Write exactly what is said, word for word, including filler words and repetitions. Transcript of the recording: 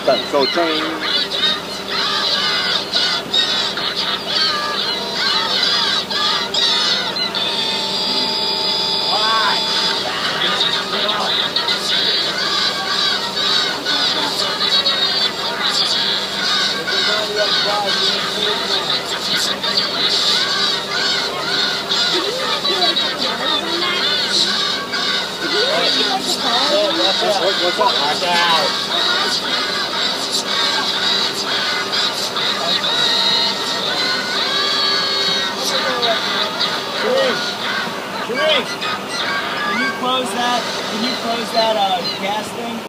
So change. What's up? Watch out. Sharif, can you close that? Can you close that uh, gas thing?